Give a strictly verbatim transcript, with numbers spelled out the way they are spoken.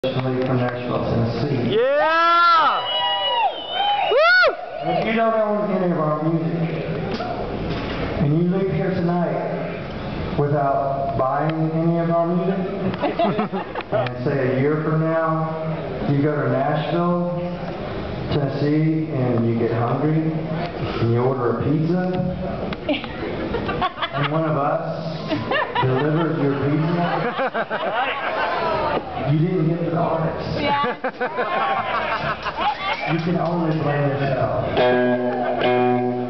Originally from Nashville, Tennessee. Yeah! Woo! And if you don't know any of our music, and you leave here tonight without buying any of our music, and say a year from now, you go to Nashville, Tennessee, and you get hungry, and you order a pizza, and one of us delivers your pizza, you didn't get the artist. Yeah. You can only blame yourself.